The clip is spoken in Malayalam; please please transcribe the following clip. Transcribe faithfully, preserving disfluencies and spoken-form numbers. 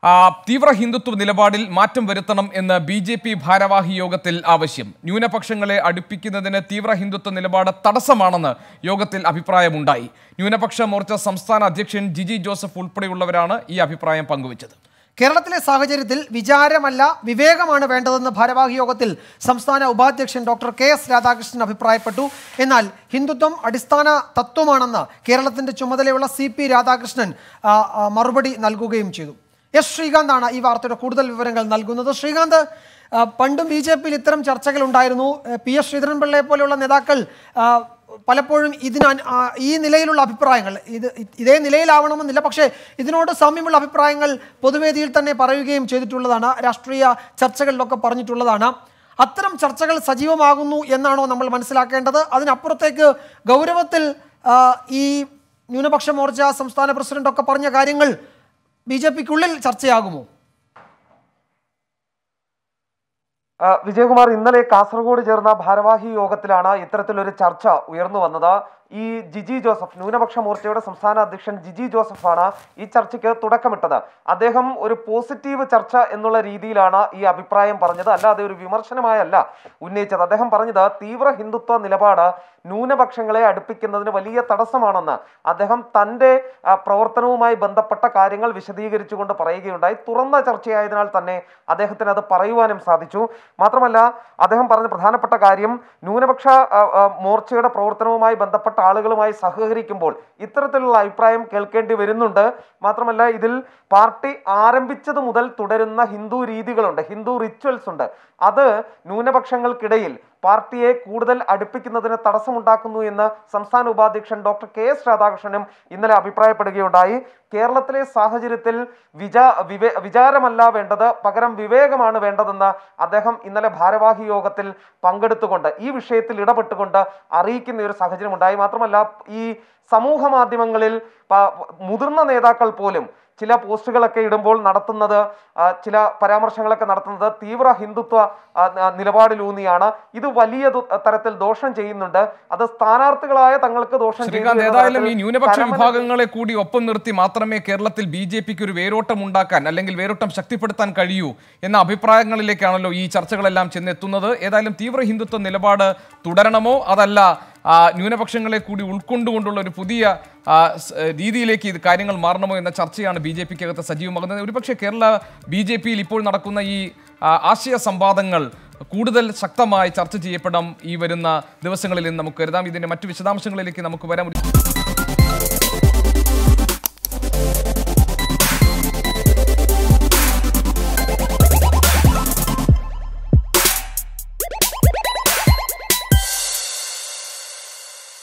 തീവ്ര ഹിന്ദുത്വ നിലപാടിൽ മാറ്റം വരുത്തണം എന്ന് ബി ജെ പി ഭാരവാഹി യോഗത്തിൽ ആവശ്യം. ന്യൂനപക്ഷങ്ങളെ അടുപ്പിക്കുന്നതിന് തീവ്ര ഹിന്ദുത്വ നിലപാട് തടസ്സമാണെന്ന് യോഗത്തിൽ അഭിപ്രായമുണ്ടായി. ന്യൂനപക്ഷ മോർച്ച സംസ്ഥാന അധ്യക്ഷൻ ജിജി ജോസഫ് ഉൾപ്പെടെയുള്ളവരാണ് ഈ അഭിപ്രായം പങ്കുവച്ചത്. കേരളത്തിലെ സാഹചര്യത്തിൽ വിചാരമല്ല വിവേകമാണ് വേണ്ടതെന്ന് ഭാരവാഹി യോഗത്തിൽ സംസ്ഥാന ഉപാധ്യക്ഷൻ ഡോക്ടർ കെ എസ് രാധാകൃഷ്ണൻ അഭിപ്രായപ്പെട്ടു. എന്നാൽ ഹിന്ദുത്വം അടിസ്ഥാന തത്വമാണെന്ന് കേരളത്തിന്റെ ചുമതലയുള്ള സി പി രാധാകൃഷ്ണൻ മറുപടി നൽകുകയും ചെയ്തു. എസ് ശ്രീകാന്താണ് ഈ വാർത്തയുടെ കൂടുതൽ വിവരങ്ങൾ നൽകുന്നത്. ശ്രീകാന്ത്, പണ്ടും ബി ജെ പിയിൽ ഇത്തരം ചർച്ചകൾ ഉണ്ടായിരുന്നു. പി എസ് ശ്രീധരൻപിള്ളയെ പോലെയുള്ള നേതാക്കൾ പലപ്പോഴും ഇതിന് ഈ നിലയിലുള്ള അഭിപ്രായങ്ങൾ ഇത് ഇതേ നിലയിലാവണമെന്നില്ല, പക്ഷേ ഇതിനോട് സാമ്യമുള്ള അഭിപ്രായങ്ങൾ പൊതുവേദിയിൽ തന്നെ പറയുകയും ചെയ്തിട്ടുള്ളതാണ്. രാഷ്ട്രീയ ചർച്ചകളിലൊക്കെ പറഞ്ഞിട്ടുള്ളതാണ്. അത്തരം ചർച്ചകൾ സജീവമാകുന്നു എന്നാണോ നമ്മൾ മനസ്സിലാക്കേണ്ടത്? അതിനപ്പുറത്തേക്ക് ഗൗരവത്തിൽ ഈ ന്യൂനപക്ഷ മോർച്ച സംസ്ഥാന പ്രസിഡന്റൊക്കെ പറഞ്ഞ കാര്യങ്ങൾ ബി ജെ പിക്കുള്ളിൽ ചർച്ചയാകുമോ? വിജയകുമാർ, ഇന്നലെ കാസർഗോഡ് ചേർന്ന ഭാരവാഹി യോഗത്തിലാണ് ഇത്തരത്തിലൊരു ചർച്ച ഉയർന്നു വന്നത്. ഈ ജിജി ജോസഫ്, ന്യൂനപക്ഷ മോർച്ചയുടെ സംസ്ഥാന അധ്യക്ഷൻ ജിജി ജോസഫാണ് ഈ ചർച്ചയ്ക്ക് തുടക്കമിട്ടത്. അദ്ദേഹം ഒരു പോസിറ്റീവ് ചർച്ച എന്നുള്ള രീതിയിലാണ് ഈ അഭിപ്രായം പറഞ്ഞത്, അല്ലാതെ ഒരു വിമർശനമായല്ല ഉന്നയിച്ചത്. അദ്ദേഹം പറഞ്ഞത് തീവ്ര ഹിന്ദുത്വ നിലപാട് ന്യൂനപക്ഷങ്ങളെ അടുപ്പിക്കുന്നതിന് വലിയ തടസ്സമാണെന്ന് അദ്ദേഹം തൻ്റെ പ്രവർത്തനവുമായി ബന്ധപ്പെട്ട കാര്യങ്ങൾ വിശദീകരിച്ചുകൊണ്ട് പറയുകയുണ്ടായി. തുറന്ന ചർച്ചയായതിനാൽ തന്നെ അദ്ദേഹത്തിന് അത് പറയുവാനും സാധിച്ചു. മാത്രമല്ല, അദ്ദേഹം പറഞ്ഞ പ്രധാനപ്പെട്ട കാര്യം, ന്യൂനപക്ഷ മോർച്ചയുടെ പ്രവർത്തനവുമായി ബന്ധപ്പെട്ട ആളുകളുമായി സഹകരിക്കുമ്പോൾ ഇത്തരത്തിലുള്ള അഭിപ്രായം കേൾക്കേണ്ടി വരുന്നുണ്ട്. മാത്രമല്ല, ഇതിൽ പാർട്ടി ആരംഭിച്ചത് മുതൽ തുടരുന്ന ഹിന്ദു രീതികളുണ്ട്, ഹിന്ദു റിച്വൽസ് ഉണ്ട്. അത് ന്യൂനപക്ഷങ്ങൾക്കിടയിൽ പാർട്ടിയെ കൂടുതൽ അടുപ്പിക്കുന്നതിന് തടസ്സമുണ്ടാക്കുന്നു എന്ന് സംസ്ഥാന ഉപാധ്യക്ഷൻ ഡോക്ടർ കെ എസ് രാധാകൃഷ്ണനും ഇന്നലെ അഭിപ്രായപ്പെടുകയുണ്ടായി. കേരളത്തിലെ സാഹചര്യത്തിൽ വിചാ വിവേ വിചാരമല്ല വേണ്ടത്, പകരം വിവേകമാണ് വേണ്ടതെന്ന് അദ്ദേഹം ഇന്നലെ ഭാരവാഹി യോഗത്തിൽ പങ്കെടുത്തുകൊണ്ട് ഈ വിഷയത്തിൽ ഇടപെട്ടുകൊണ്ട് അറിയിക്കുന്ന ഒരു സാഹചര്യം ഉണ്ടായി. മാത്രമല്ല, ഈ സമൂഹ മാധ്യമങ്ങളിൽ മുതിർന്ന നേതാക്കൾ പോലും ചില പോസ്റ്റുകളൊക്കെ ഇടുമ്പോൾ നടത്തുന്നത്, ചില പരാമർശങ്ങളൊക്കെ നടത്തുന്നത് തീവ്ര ഹിന്ദുത്വ നിലപാടിലൂന്നിയാണ്. ഇത് വലിയ തരത്തിൽ ദോഷം ചെയ്യുന്നുണ്ട്. അത് സ്ഥാനാർത്ഥികളായ തങ്ങൾക്ക് ദോഷം ചെയ്യുന്നു. ഏതായാലും ഈ ന്യൂനപക്ഷ വിഭാഗങ്ങളെ കൂടി ഒപ്പം നിർത്തി മാത്രമേ കേരളത്തിൽ ബി ജെ പിക്ക് ഒരു വേരോട്ടം ഉണ്ടാക്കാൻ അല്ലെങ്കിൽ വേരോട്ടം ശക്തിപ്പെടുത്താൻ കഴിയൂ എന്ന അഭിപ്രായങ്ങളിലേക്കാണല്ലോ ഈ ചർച്ചകളെല്ലാം ചെന്നെത്തുന്നത്. ഏതായാലും തീവ്ര ഹിന്ദുത്വ നിലപാട് തുടരണമോ അതല്ല ന്യൂനപക്ഷങ്ങളെ കൂടി ഉൾക്കൊണ്ടുകൊണ്ടുള്ള ഒരു പുതിയ രീതിയിലേക്ക് ഇത് കാര്യങ്ങൾ മാറണമോ എന്ന ചർച്ചയാണ് ബി ജെ പിക്കകത്ത് സജീവമാകുന്നത്. ഒരുപക്ഷെ കേരള ബി ജെ പിയിൽ ഇപ്പോൾ നടക്കുന്ന ഈ ആശയ സംവാദങ്ങൾ കൂടുതൽ ശക്തമായി ചർച്ച ചെയ്യപ്പെടാം ഈ വരുന്ന ദിവസങ്ങളിൽ നമുക്ക് കരുതാം. ഇതിൻ്റെ മറ്റു വിശദാംശങ്ങളിലേക്ക് നമുക്ക് വരാം.